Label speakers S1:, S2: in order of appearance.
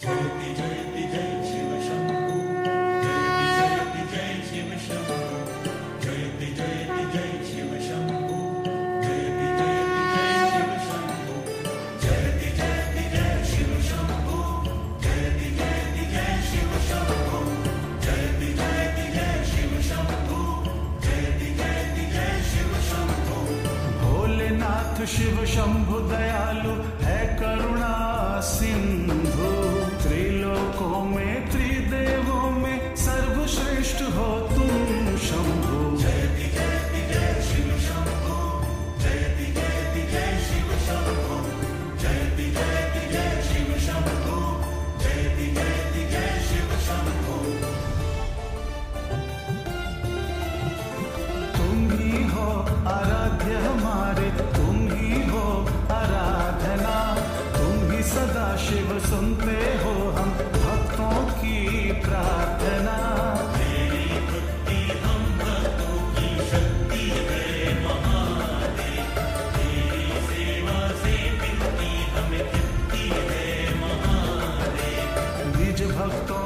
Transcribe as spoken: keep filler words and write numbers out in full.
S1: जयति जयति जय शिव शंभु, जयति जयति जय शिव शंभु, जयति जयति जय शिव शंभु, जयति जयति जय शिव शंभु, जयति जयति जय शिव शंभु, जयति जयति जय शिव शंभु, जयति जयति जय शिव शंभु, जयति जयति जय शिव शंभु।
S2: भोलेनाथ शिव शंभु दयालु है करुणा सिंधु, त्रिलोकों में त्रिदेवों में सर्वश्रेष्ठ हो तुम शंभु।
S1: जयति जयति जय शिव शंभु, जयति जयति जय शिव शंभु, जयति जयति जय शिव शंभु, जयति जयति जय शिव शंभु।
S2: तुम ही हो आराध्य हमारे, तुम ही हो आराधना, तुम ही सदा शिव सुनते हो हम भक्तों की प्रार्थना।
S1: तेरी भक्ति हम भक्तों की शक्ति है महादेव, तेरी सेवा से मिलती हमें तृप्ति है महादेव।
S2: निज भक्तों